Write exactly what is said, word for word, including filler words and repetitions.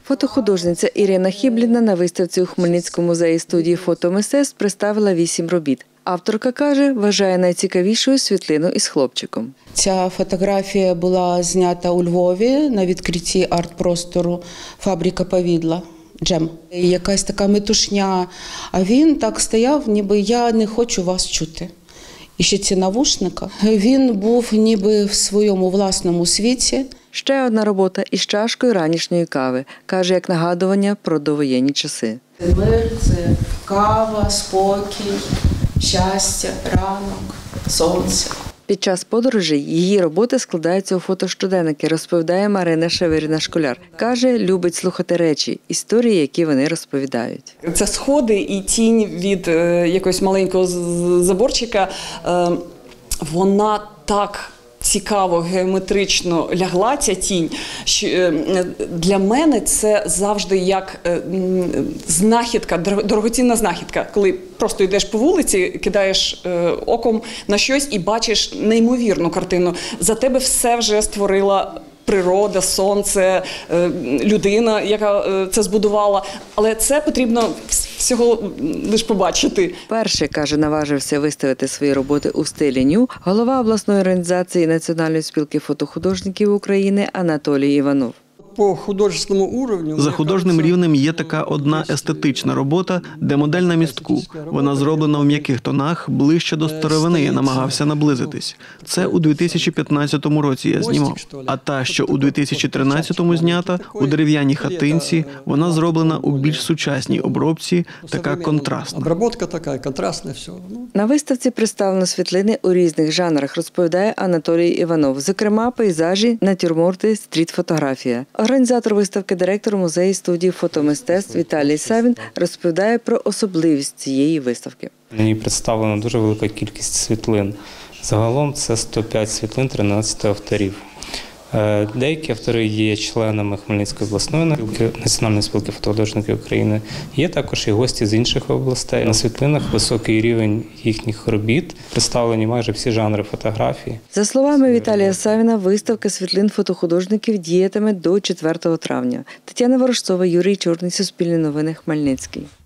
Фотохудожниця Ірина Хібліна на виставці у Хмельницькому музеї студії фотомистецтв представила вісім робіт. Авторка каже, вважає найцікавішою світлину із хлопчиком. Ця фотографія була знята у Львові на відкритті арт-простору «Фабрика повідла». Джем. Якась така метушня, а він так стояв, ніби я не хочу вас чути. І ще ці навушника. Він був ніби в своєму власному світі. Ще одна робота із чашкою ранішньої кави. Каже, як нагадування про довоєнні часи. Мир – це кава, спокій, щастя, ранок, сонце. Під час подорожей її роботи складаються у фотощоденники, розповідає Марина Шеверіна-Школяр. Каже, любить слухати речі, історії, які вони розповідають. Це сходи і тінь від е, якогось маленького заборчика. Е, вона так цікаво, геометрично лягла ця тінь, що е, для мене це завжди як е, знахідка, дорогоцінна знахідка, коли просто йдеш по вулиці, кидаєш е, оком на щось і бачиш неймовірну картину. За тебе все вже створила природа, сонце, е, людина, яка е, це збудувала. Але це потрібно всього лише побачити. Перший, каже, наважився виставити свої роботи у стилі ню голова обласної організації Національної спілки фотохудожників України Анатолій Іванов. По художественному уровню. За художнім рівнем є така одна естетична робота, де модель на містку. Вона зроблена в м'яких тонах, ближче до старовини, я намагався наблизитись. Це у дві тисячі п'ятнадцятому році я знімав. А та, що у дві тисячі тринадцятому знята, у дерев'яній хатинці, вона зроблена у більш сучасній обробці, така контрастна. Обробка така, контрастна, все. На виставці представлено світлини у різних жанрах, розповідає Анатолій Іванов. Зокрема, пейзажі, натюрморти, стріт-фотографія. Організатор виставки, директор музею студії фотомистецтв Віталій Савін розповідає про особливість цієї виставки. На ній представлена дуже велика кількість світлин. Загалом це сто п'ять світлин тринадцяти авторів. Деякі автори є членами Хмельницької обласної спілки, Національної спілки фотохудожників України. Є також і гості з інших областей. На світлинах високий рівень їхніх робіт, представлені майже всі жанри фотографії. За словами Віталія Савіна, виставка світлин фотохудожників діятиме до четвертого травня. Тетяна Ворожцова, Юрій Чорний, Суспільне новини, Хмельницький.